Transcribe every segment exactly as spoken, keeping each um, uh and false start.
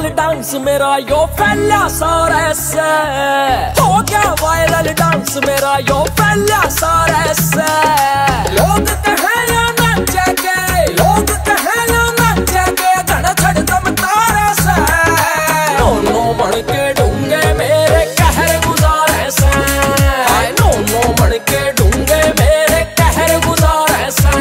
Viral dance मेरा यो फैला सारे से, हो गया वायरल डांस मेरा यो फैला सारे से। लोग कहे या नाचे के, लोग कहे या नाचे के, घना छड़ दम तारे से। नो नो बन के डूंगे मेरे कहर गुजारे से, नो नो बन के डूंगे मेरे कहर गुजारे से।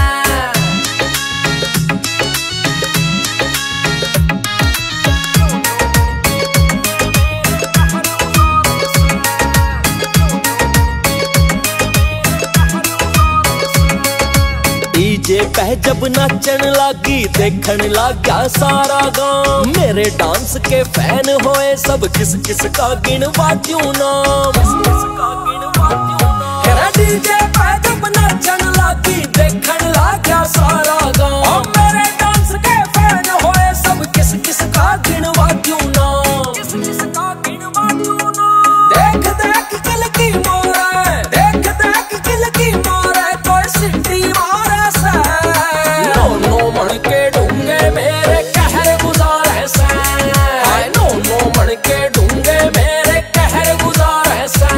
डीजे पे जब नाचन लागी देखन लागा सारा गांव, मेरे डांस के फैन होए सब, किस किस का गिनवा क्यों नाम, किस किस का गिनवा क्यों नाम। डीजे पे जब नाचन लागी देखन लागा सारा गांव, मेरे डांस के फैन होए सब, किस किस का गिनवा क्यों नाम, किस किस का गिनवा क्यों नाम। देख देख किल की मारे, देख देख किल की मारे, कोई सिटी मारे से। नो नो बन के डूंगे मेरे कहर गुजारे से, नो नो बन के डूंगे मेरे कहर गुजारे से।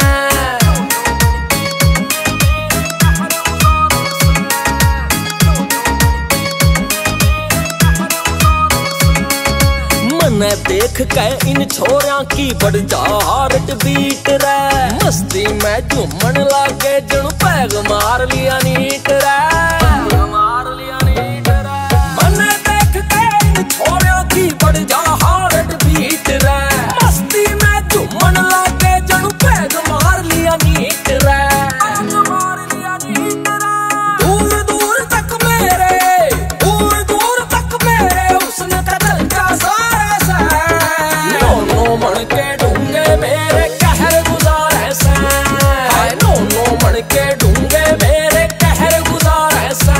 मने देख के इन छोरियां की बढ़ जा हार्ट बीट रे, मस्ती में झूमन लागे जणु पैग मार लिया नीट रे, मार लिया नीट रे। मने देख के इन छोरियां की बढ़ जा हार्ट बीट रे, मस्ती में झूमन लागे जणु पैग मार लिया नीट रे, मार लिया नीट रे। दूर दूर तक मेरे, दूर दूर तक मेरे उसने कदल का सारा से। नो नो बन के डूंगे मेरे कहर गुजारे से, नो नो बन के डूंगे मेरे कहर गुजारे से।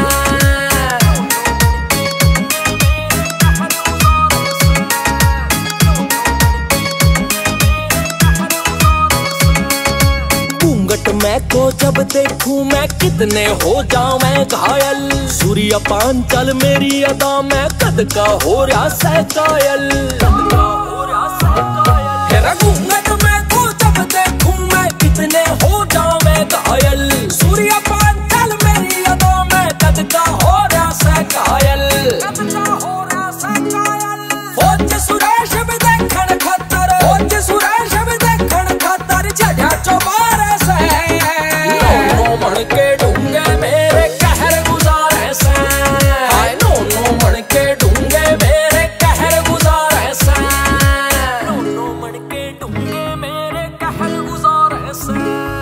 घूंघट मैं को जब देखूं मैं कितने हो जाऊं मैं घायल, सूर्य पांचल मेरी अदा में कद का हो रहा से कायल, कद का हो रहा से कायल। तेरा घूंघट मैं को जब देखूं मैं कितने हो जाऊं मैं घायल, सूर्य पांचल मेरी अदा में कद का हो रहा से कायल, कद का हो रहा से कायल। फौज सुरेश भी देखन खतर, फौज सुरेश भी देखन खतर, जजा चौबारे से। नो नो बन के डूंगे मेरे कहर गुजारे से, नो नो बन के डूंगे मेरे कहर गुजारे से, नो नो बन के डूंगे मेरे कहर गुजारे से।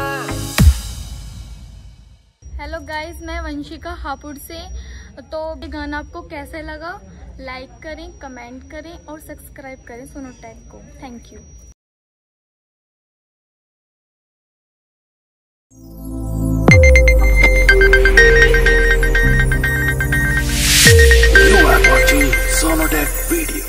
हेलो गाइस, मैं वंशिका हापुड़ से। तो ये गाना आपको कैसे लगा, लाइक करें, कमेंट करें और सब्सक्राइब करें सोनोटेक को। Thank you. You are watching Sonotech video.